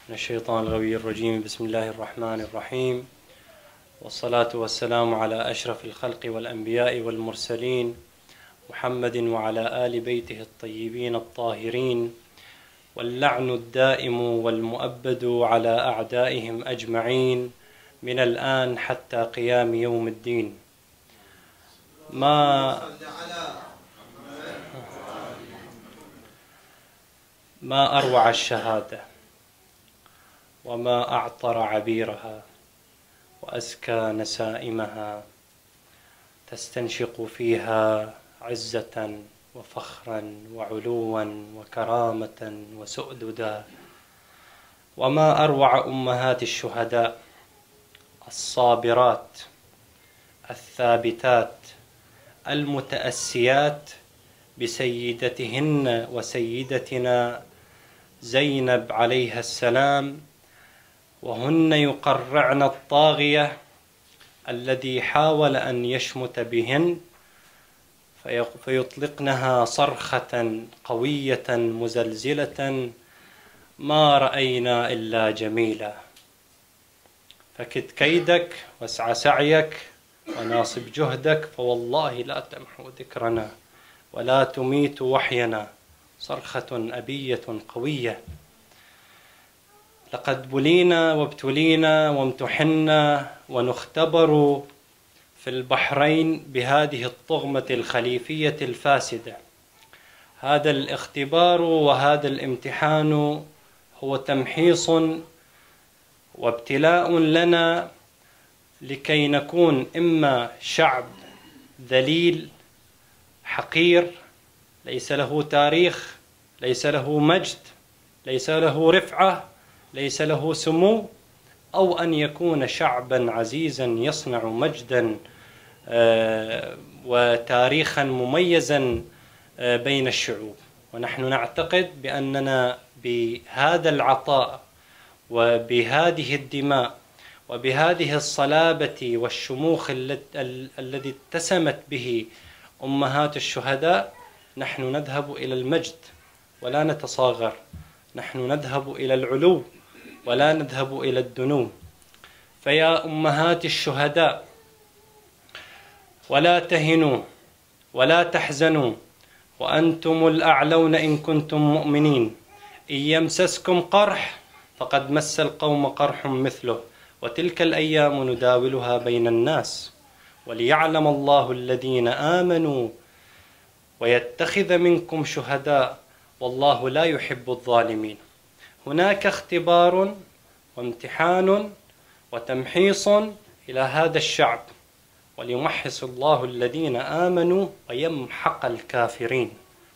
من الشيطان الغوي الرجيم. بسم الله الرحمن الرحيم، والصلاة والسلام على أشرف الخلق والأنبياء والمرسلين، محمد وعلى آل بيته الطيبين الطاهرين، واللعن الدائم والمؤبد على أعدائهم أجمعين من الآن حتى قيام يوم الدين. ما أروع الشهادة، وما أعطر عبيرها، وأزكى نسائمها، تستنشق فيها عزة وفخرا وعلوا وكرامة وسؤددا. وما أروع أمهات الشهداء الصابرات الثابتات المتأسيات بسيدتهن وسيدتنا زينب عليها السلام، وهن يقرعن الطاغية الذي حاول أن يشمت بهن، فيطلقنها صرخة قوية مزلزلة: ما رأينا إلا جميلا. فكد كيدك واسع سعيك وناصب جهدك، فوالله لا تمحو ذكرنا ولا تميت وحينا. صرخة أبية قوية. لقد بلينا وابتلينا وامتحنا ونختبر في البحرين بهذه الطغمة الخليفية الفاسدة. هذا الاختبار وهذا الامتحان هو تمحيص وابتلاء لنا لكي نكون إما شعب ذليل حقير ليس له تاريخ، ليس له مجد، ليس له رفعة، ليس له سمو، أو أن يكون شعبا عزيزا يصنع مجدا وتاريخا مميزا بين الشعوب. ونحن نعتقد بأننا بهذا العطاء وبهذه الدماء وبهذه الصلابة والشموخ الذي اتسمت به أمهات الشهداء نحن نذهب إلى المجد ولا نتصاغر، نحن نذهب إلى العلو ولا نذهب إلى الدنو. فيا أمهات الشهداء، ولا تهنوا ولا تحزنوا وأنتم الأعلون إن كنتم مؤمنين. إن يمسسكم قرح فقد مس القوم قرح مثله، وتلك الأيام نداولها بين الناس، وليعلم الله الذين آمنوا ويتخذ منكم شهداء، والله لا يحب الظالمين. هناك اختبار وامتحان وتمحيص إلى هذا الشعب، وليمحص الله الذين آمنوا ويمحق الكافرين.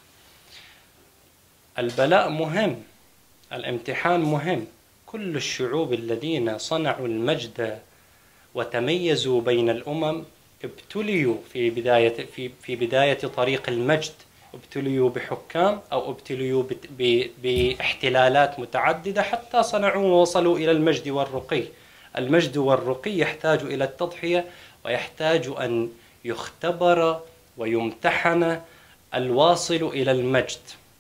البلاء مهم، الامتحان مهم. كل الشعوب الذين صنعوا المجد وتميزوا بين الأمم ابتليوا في بداية طريق المجد، ابتليوا بحكام أو ابتليوا باحتلالات متعددة حتى صنعوا ووصلوا إلى المجد والرقي. المجد والرقي يحتاج إلى التضحية، ويحتاج أن يختبر ويمتحن الواصل إلى المجد.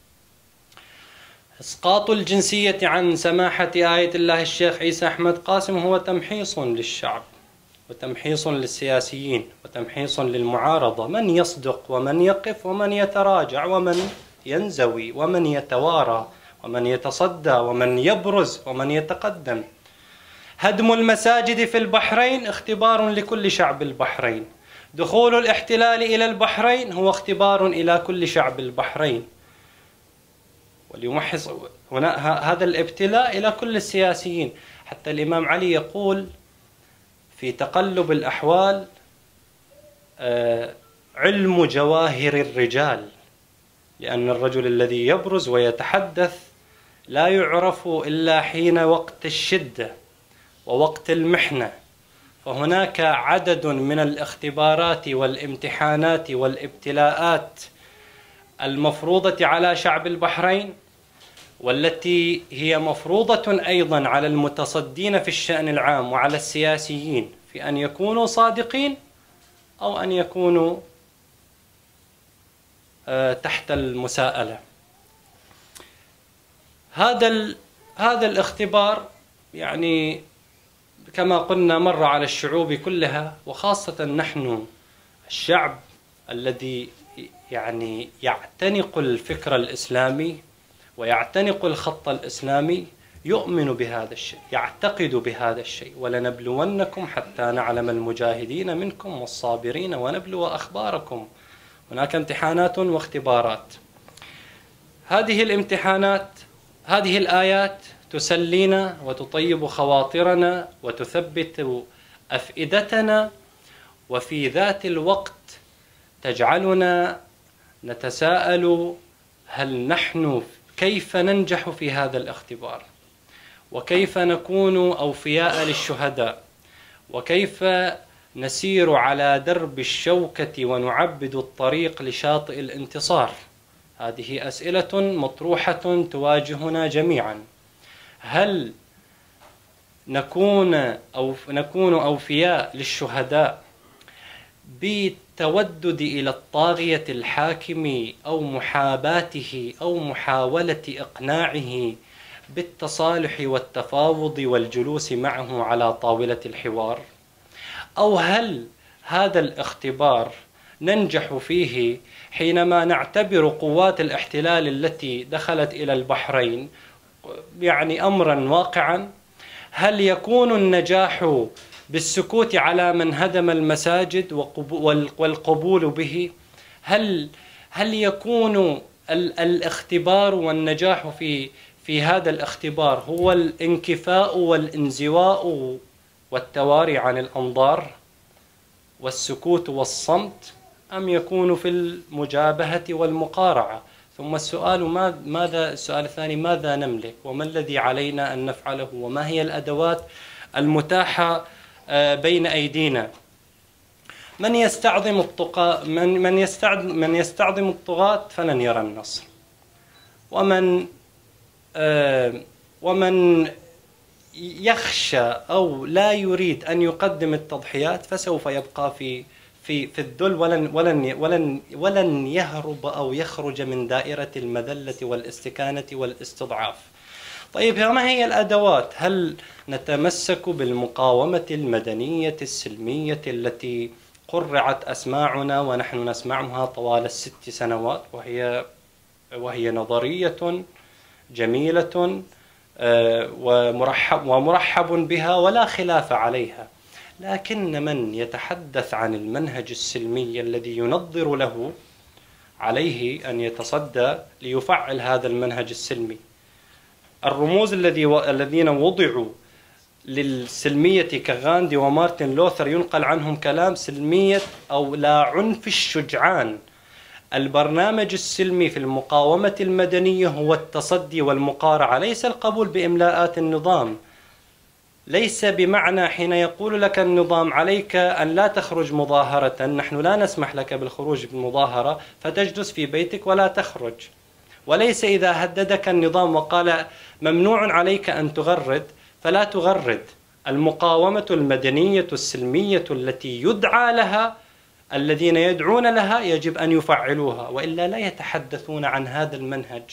إسقاط الجنسية عن سماحة آية الله الشيخ عيسى أحمد قاسم هو تمحيص للشعب وتمحيص للسياسيين وتمحيص للمعارضة. من يصدق ومن يقف ومن يتراجع ومن ينزوي ومن يتوارى ومن يتصدى ومن يبرز ومن يتقدم. هدم المساجد في البحرين اختبار لكل شعب البحرين. دخول الاحتلال إلى البحرين هو اختبار إلى كل شعب البحرين. وليمحص هنا هذا الابتلاء إلى كل السياسيين. حتى الإمام علي يقول في تقلب الأحوال: علم جواهر الرجال، لأن الرجل الذي يبرز ويتحدث لا يعرف إلا حين وقت الشدة ووقت المحنة. فهناك عدد من الاختبارات والامتحانات والابتلاءات المفروضة على شعب البحرين، والتي هي مفروضة أيضا على المتصدين في الشأن العام وعلى السياسيين، في أن يكونوا صادقين أو أن يكونوا تحت المساءلة. هذا هذا الاختبار يعني كما قلنا مر على الشعوب كلها، وخاصة نحن الشعب الذي يعني يعتنق الفكر الإسلامي ويعتنق الخط الإسلامي، يؤمن بهذا الشيء، يعتقد بهذا الشيء. ولنبلونكم حتى نعلم المجاهدين منكم والصابرين ونبلو أخباركم. هناك امتحانات واختبارات. هذه الامتحانات، هذه الآيات تسلينا وتطيب خواطرنا وتثبت أفئدتنا، وفي ذات الوقت تجعلنا نتساءل كيف ننجح في هذا الاختبار، وكيف نكون أوفياء للشهداء، وكيف نسير على درب الشوكة ونعبد الطريق لشاطئ الانتصار. هذه أسئلة مطروحة تواجهنا جميعا. هل نكون أوفياء للشهداء بالتودد إلى الطاغية الحاكم أو محاباته أو محاولة إقناعه بالتصالح والتفاوض والجلوس معه على طاولة الحوار؟ أو هل هذا الاختبار ننجح فيه حينما نعتبر قوات الاحتلال التي دخلت إلى البحرين يعني أمرا واقعا؟ هل يكون النجاح بالسكوت على من هدم المساجد والقبول به؟ هل يكون الاختبار والنجاح في هذا الاختبار هو الانكفاء والانزواء والتواري عن الأنظار والسكوت والصمت، أم يكون في المجابهة والمقارعة؟ ثم السؤال الثاني: ماذا نملك؟ وما الذي علينا أن نفعله؟ وما هي الأدوات المتاحة بين أيدينا؟ من يستعظم الطغاة فلن يرى النصر، ومن يخشى أو لا يريد أن يقدم التضحيات فسوف يبقى في الذل، ولن يهرب أو يخرج من دائرة المذلة والاستكانة والاستضعاف. طيب، ما هي الأدوات؟ هل نتمسك بالمقاومة المدنية السلمية التي قرعت أسماعنا ونحن نسمعها طوال ال6 سنوات، وهي نظرية جميلة ومرحب بها ولا خلاف عليها، لكن من يتحدث عن المنهج السلمي الذي ينظر له عليه أن يتصدى ليفعل هذا المنهج السلمي. الرموز الذين وضعوا للسلمية كغاندي ومارتن لوثر ينقل عنهم كلام سلمية أو لا عنف الشجعان. البرنامج السلمي في المقاومة المدنية هو التصدي والمقارعة، ليس القبول بإملاءات النظام. ليس بمعنى حين يقول لك النظام عليك أن لا تخرج مظاهرة، نحن لا نسمح لك بالخروج بالمظاهرة فتجلس في بيتك ولا تخرج. وليس إذا هددك النظام وقال ممنوع عليك أن تغرد فلا تغرد. المقاومة المدنية السلمية التي يدعى لها، الذين يدعون لها يجب أن يفعلوها، وإلا لا يتحدثون عن هذا المنهج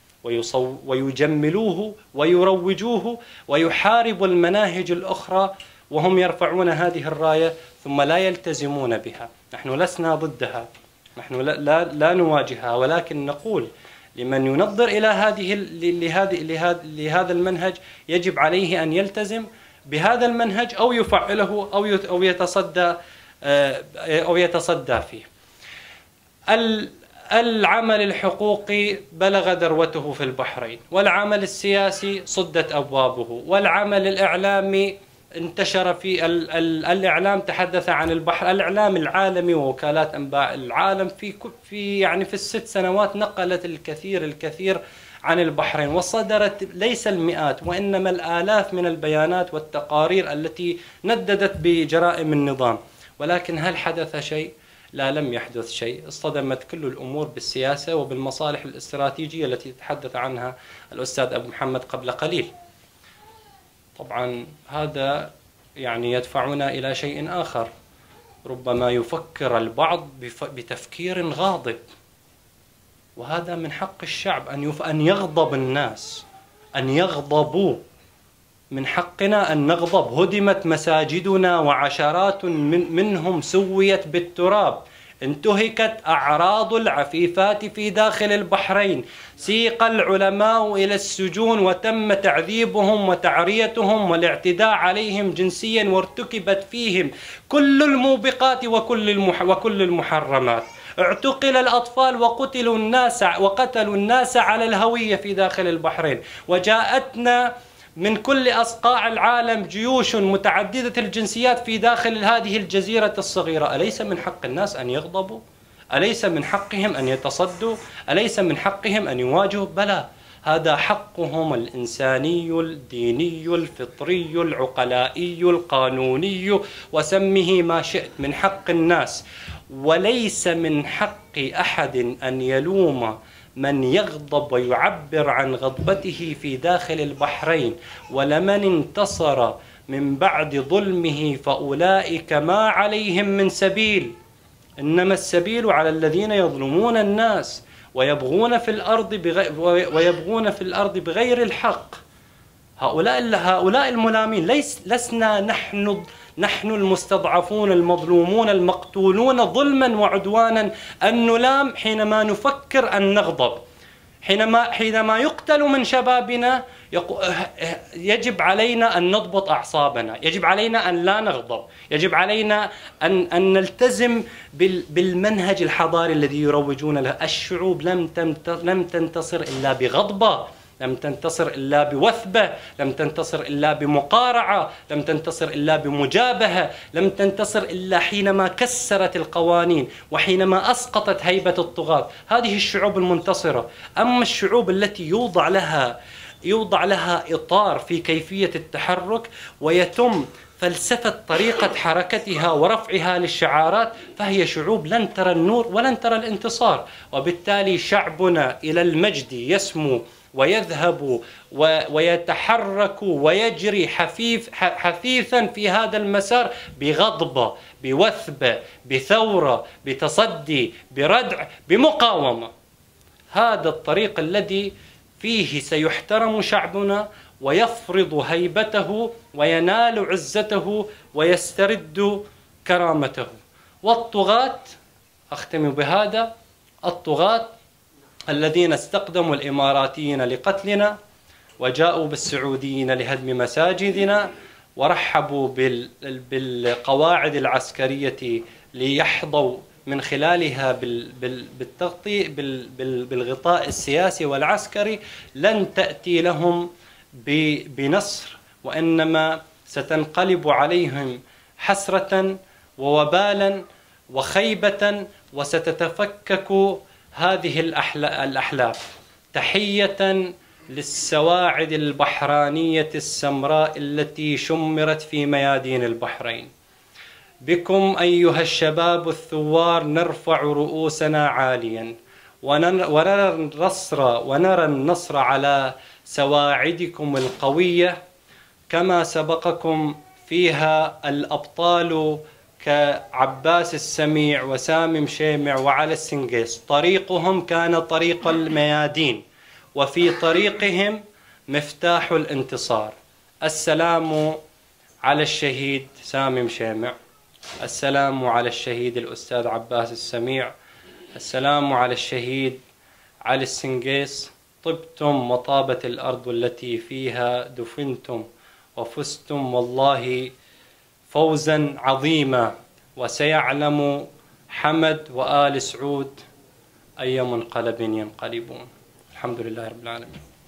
ويجملوه ويروجوه ويحاربوا المناهج الأخرى وهم يرفعون هذه الراية ثم لا يلتزمون بها. نحن لسنا ضدها، نحن لا نواجهها، ولكن نقول لمن ينظر إلى لهذا المنهج يجب عليه أن يلتزم بهذا المنهج أو يفعله أو يتصدى فيه. العمل الحقوقي بلغ ذروته في البحرين، والعمل السياسي صدت أبوابه، والعمل الإعلامي انتشر في الإعلام تحدث عن البحر. الإعلام العالمي ووكالات أنباء العالم في ال6 سنوات نقلت الكثير عن البحرين، وصدرت ليس المئات وإنما الآلاف من البيانات والتقارير التي نددت بجرائم النظام. ولكن هل حدث شيء؟ لا، لم يحدث شيء. اصطدمت كل الأمور بالسياسة وبالمصالح الاستراتيجية التي تحدث عنها الأستاذ أبو محمد قبل قليل. طبعا هذا يدفعنا إلى شيء آخر. ربما يفكر البعض بتفكير غاضب، وهذا من حق الشعب أن يغضب الناس، أن يغضبوا، من حقنا أن نغضب. هدمت مساجدنا وعشرات منهم سويت بالتراب، انتهكت أعراض العفيفات في داخل البحرين، سيق العلماء إلى السجون وتم تعذيبهم وتعريتهم والاعتداء عليهم جنسيا، وارتكبت فيهم كل الموبقات وكل المحرمات. اعتقل الأطفال وقتلوا الناس على الهوية في داخل البحرين. وجاءتنا من كل أصقاع العالم جيوش متعددة الجنسيات في داخل هذه الجزيرة الصغيرة. أليس من حق الناس أن يغضبوا؟ أليس من حقهم أن يتصدوا؟ أليس من حقهم أن يواجهوا؟ بلى، هذا حقهم الإنساني الديني الفطري العقلائي القانوني، وسمه ما شئت، من حق الناس. وليس من حق أحد أن يلوم من يغضب ويعبر عن غضبته في داخل البحرين. ولمن انتصر من بعد ظلمه فأولئك ما عليهم من سبيل، إنما السبيل على الذين يظلمون الناس ويبغون في الأرض بغير الحق. هؤلاء الملامين. لسنا نحن المستضعفون المظلومون المقتولون ظلما وعدوانا أن نلام حينما نفكر أن نغضب. حينما يقتل من شبابنا يجب علينا أن نضبط أعصابنا، يجب علينا أن لا نغضب، يجب علينا أن نلتزم بالمنهج الحضاري الذي يروجون له. الشعوب لم تنتصر إلا بغضبة، لم تنتصر إلا بوثبة، لم تنتصر إلا بمقارعة، لم تنتصر إلا بمجابهة، لم تنتصر إلا حينما كسرت القوانين وحينما أسقطت هيبة الطغاة. هذه الشعوب المنتصرة. أما الشعوب التي يوضع لها إطار في كيفية التحرك ويتم فلسفة طريقة حركتها ورفعها للشعارات، فهي شعوب لن ترى النور ولن ترى الانتصار. وبالتالي شعبنا إلى المجد يسمو ويذهب ويتحرك ويجري حثيثا في هذا المسار بغضبة، بوثبة، بثورة، بتصدي، بردع، بمقاومة. هذا الطريق الذي فيه سيحترم شعبنا ويفرض هيبته وينال عزته ويسترد كرامته. والطغاة، أختم بهذا، الطغاة الذين استقدموا الإماراتيين لقتلنا وجاءوا بالسعوديين لهدم مساجدنا ورحبوا بالقواعد العسكرية ليحظوا من خلالها بالتغطية بالغطاء السياسي والعسكري، لن تأتي لهم بنصر، وإنما ستنقلب عليهم حسرة ووبالا وخيبة، وستتفكك هذه الأحلام. تحية للسواعد البحرانية السمراء التي شمرت في ميادين البحرين. بكم أيها الشباب الثوار نرفع رؤوسنا عاليا ونرى النصر على سواعدكم القوية، كما سبقكم فيها الأبطال كعباس السميع وسامي مشيمع وعلي السنقيس. طريقهم كان طريق الميادين، وفي طريقهم مفتاح الانتصار. السلام على الشهيد سامي مشيمع، السلام على الشهيد الأستاذ عباس السميع، السلام على الشهيد علي السنقيس. طبتم وطابت الأرض التي فيها دفنتم، وفزتم والله فوزا عظيما. وسيعلم حمد وآل سعود أي منقلب ينقلبون. الحمد لله رب العالمين.